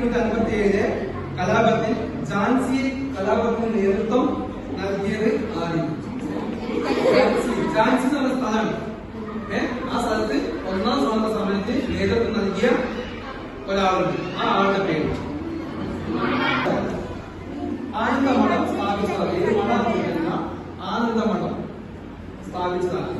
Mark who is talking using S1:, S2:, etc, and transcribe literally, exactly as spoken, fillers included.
S1: എണ്ണൂറ്റി അൻപത്തി ഏഴിലെ കലാപത്തിൽ ഝാൻസി കലാപത്തിന് നേതൃത്വം നൽകിയത് ആദ്യം ഝാൻസി എന്ന് പറഞ്ഞ സ്ഥലമാണ്. ഏഹ് ആ സ്ഥലത്ത് ഒന്നാം സ്വാതന്ത്ര്യ സമരത്തിന് നേതൃത്വം നൽകിയ ഒരാളുണ്ട്. ആ ആളുടെ പേര് ആനന്ദമഠം സ്ഥാപിച്ചതാണ്. ഏത് മഠം? ആനന്ദമഠം സ്ഥാപിച്ചതാണ്.